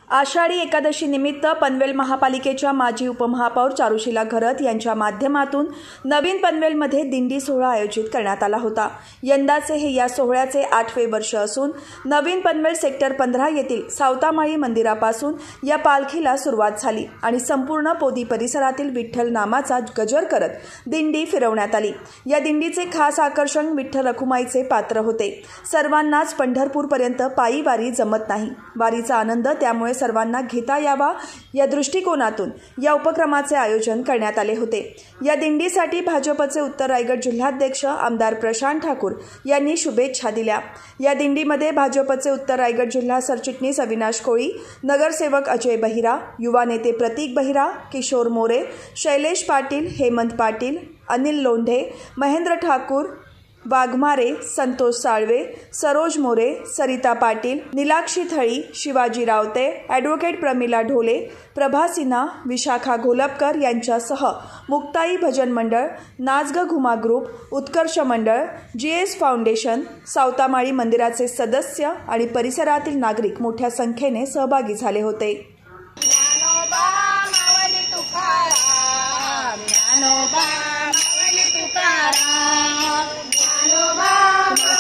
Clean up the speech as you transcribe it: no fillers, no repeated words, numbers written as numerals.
आषाढी एकादशी निमित्त पनवेल महापालिकेच्या माजी उपमहापौर चारुशीला घरत यांच्या माध्यमातून नवीन पनवेलमध्ये दिंडी सोहळा आयोजित करण्यात आला होता। यंदाचे हे या सोहळ्याचे 8वे वर्ष असून नवीन पनवेल सेक्टर 15 येथील सावतामाळी मंदिरापासून या पालखीला सुरुवात झाली आणि संपूर्ण पोदी परिसरातील विठ्ठल नामाचा गजर करत दिंडी फिरवण्यात आली। या दिंडीचे खास आकर्षण विठ्ठल रखुमाईचे पात्र होते। सर्वांनाच पंढरपूरपर्यंत पायी वारी जमत नाही। वारीचा आनंद त्यामुळे सर्वांना घेता यावा या दृष्टिकोनातून या उपक्रमाचे आयोजन करण्यात आले होते। या दिंडीसाठी भाजपचे उत्तर रायगड जिल्हाध्यक्ष आमदार प्रशांत ठाकूर यांनी शुभेच्छा दिल्या। या दिंडीमध्ये भाजपचे उत्तर रायगड जिल्हा सरचिटणीस अविनाश कोळी, नगरसेवक अजय बहिरा, युवा नेते प्रतीक बहिरा, किशोर मोरे, शैलेश पाटील, हेमंत पाटील, अनिल लोंढे, महेंद्र ठाकूर, वाघमारे, संतोष साळवे, सरोज मोरे, सरिता पाटील, नीलाक्षी थळी, शिवाजी रावते, ॲडव्होकेट प्रमिला ढोले, प्रभा सिन्हा, विशाखा घोलपकर यांच्यासह मुक्ताई भजन मंडळ, नाचग घुमा ग्रुप, उत्कर्ष मंडळ, GS फाउंडेशन, सावतामाळी मंदिराचे सदस्य आणि परिसरातील नागरिक मोठ्या संख्येने सहभागी झाले होते। Bye.